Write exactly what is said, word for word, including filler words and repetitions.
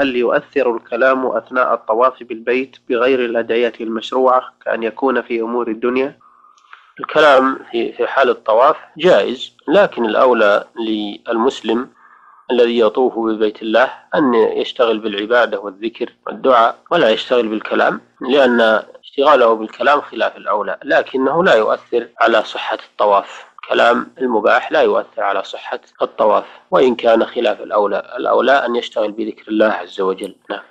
هل يؤثر الكلام أثناء الطواف بالبيت بغير الأدعية المشروعة كأن يكون في أمور الدنيا؟ الكلام في في حال الطواف جائز، لكن الأولى للمسلم الذي يطوف ببيت الله أن يشتغل بالعبادة والذكر والدعاء ولا يشتغل بالكلام، لأن اشتغاله بالكلام خلاف الأولى، لكنه لا يؤثر على صحة الطواف. كلام المباح لا يؤثر على صحة الطواف وإن كان خلاف الأولى. الأولى أن يشتغل بذكر الله عز وجل. نعم.